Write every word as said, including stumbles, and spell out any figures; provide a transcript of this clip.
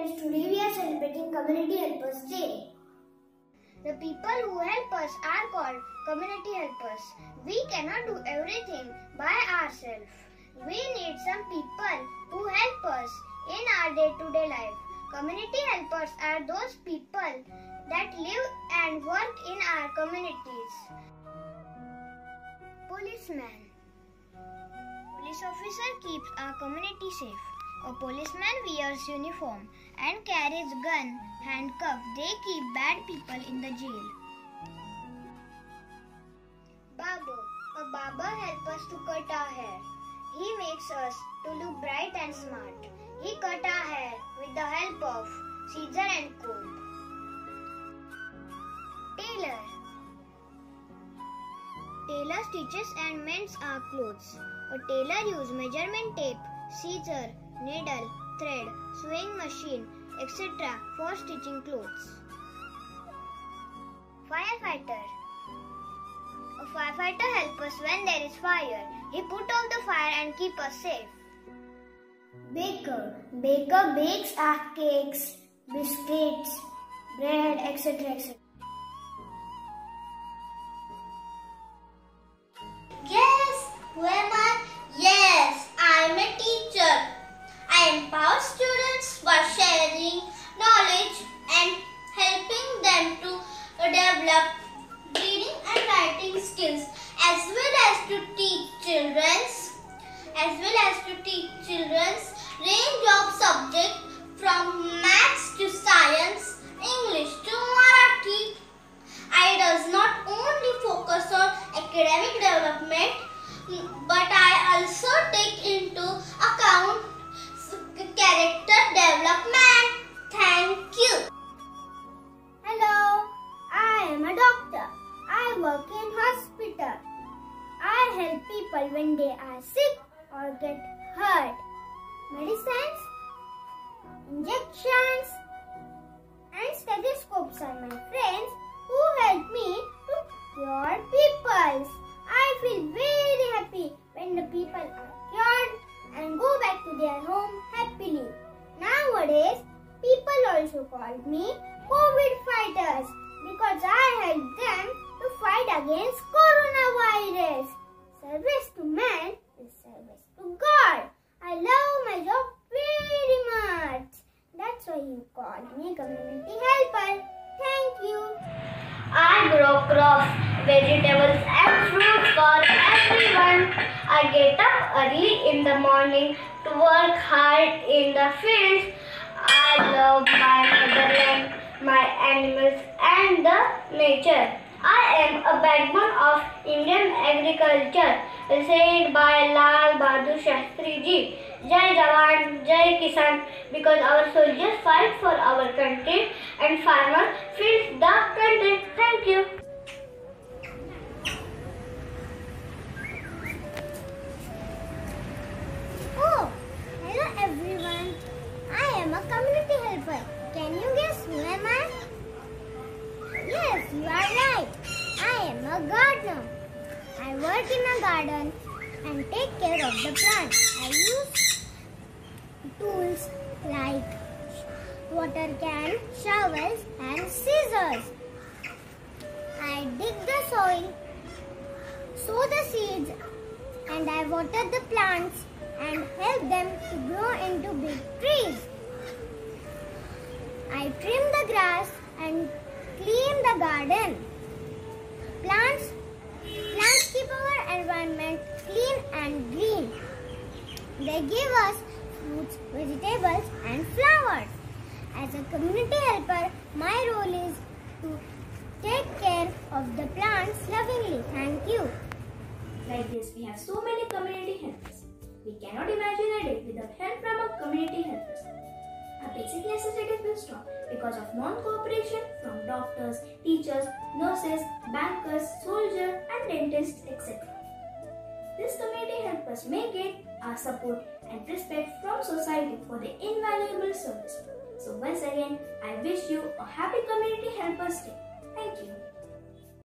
friends, today we are celebrating Community Helpers Day. The people who help us are called community helpers. We cannot do everything by ourselves. We need some people who help us in our day-to-day life. Community helpers are those people that live and work in our communities. Policeman. Police officer keeps our community safe. A policeman wears uniform and carries gun, handcuff. They keep bad people in the jail. Barber. A barber helps us to cut our hair. He makes us to look bright and smart. He cut our hair with the help of scissor and comb. Tailor. Tailor stitches and mends our clothes. A tailor uses measurement tape, scissor, needle, thread, sewing machine, et cetera for stitching clothes. Firefighter. A firefighter helps us when there is fire. He put out the fire and keep us safe. Baker. Baker bakes our cakes, biscuits, bread, et cetera et cetera. Yes, who am I? Yes, I am a teacher. I empower students by sharing knowledge and helping them to develop reading and writing skills, as well as to teach children's as well as to teach children's range of subjects from maths to science, English to Marathi. I does not only focus on academic development, but I also take into account character development. Thank you. Hello, I am a doctor. I work in hospital. I help people when they are sick or get hurt. Medicines, injections, and stethoscopes are my friends who help me to cure people. I feel very happy when the people are cured and go back to their home happily. Nowadays, people also call me COVID fighters because I help them to fight against coronavirus. Service to man is service to God. I love my job very much. That's why you call me community helper. Thank you. I grow crops, vegetables and fruits for everyone. I get up early in the morning to work hard in the fields. I love my motherland, my animals and the nature. I am a backbone of Indian agriculture, said by Lal Bahadur Shastri Ji. Jai Jawan, Jai Kisan, because our soldiers fight for our country and farmer feeds the country. Thank you. Oh, hello everyone. I am a community helper. Can you guess who am I? Yes, you are right. I am a gardener. I work in a garden and take care of the plants. I use tools like water can, shovels and scissors. I dig the soil, sow the seeds, and I water the plants and help them to grow into big trees. I trim the grass and clean the garden. Plants, plants keep our environment clean and green. They give us fruits, vegetables and flowers. As a community helper, my role is to take care of the plants lovingly. Thank you. Like this, we have so many community helpers. We cannot imagine a day without help from our community helpers. Our basic necessities will stop because of non-cooperation from doctors, teachers, nurses, bankers, soldiers and dentists, et cetera. These community helpers may get our support and respect from society for their invaluable service. So once again, I wish you a happy Community Helpers Day. Thank you.